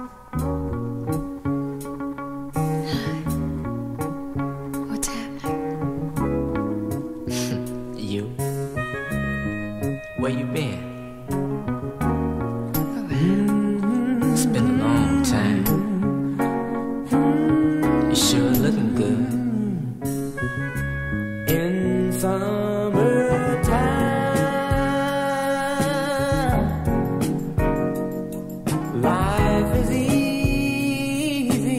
What's happening? You? Where you been? Around. It's been a long time. You sure looking good. In summertime, life is easy,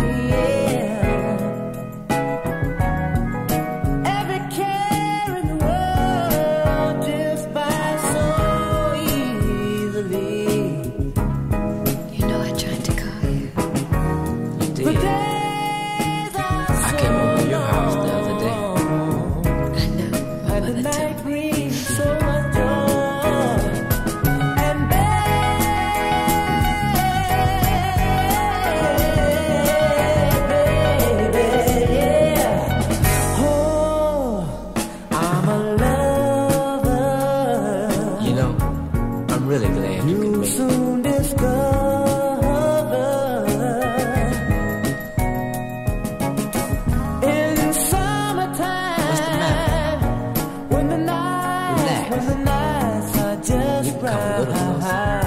yeah. Every care in the world drifts by so easily. You know I tried to call you. You The did. days are I came over to your house the other day. I know. My and the mother night told me. brings so much joy. And baby, yeah. Oh, I'm a lover. You know, I'm really glad you could You'll make it. soon discover in summertime. What's the matter? When the Relax. nights are just You come a little right.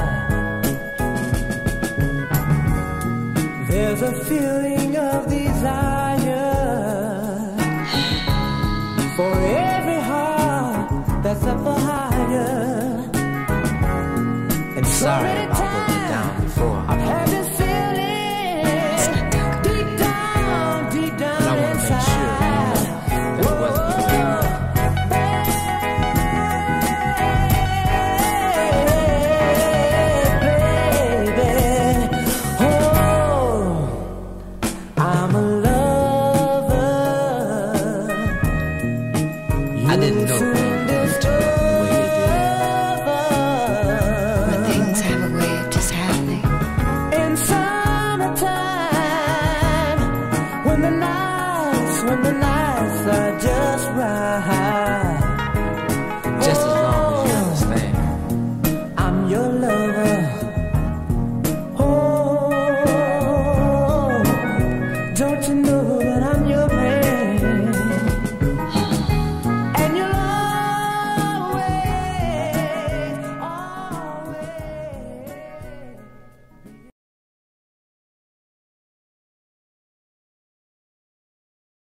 There's a feeling of desire for every heart that's up for higher. And so Sorry many about times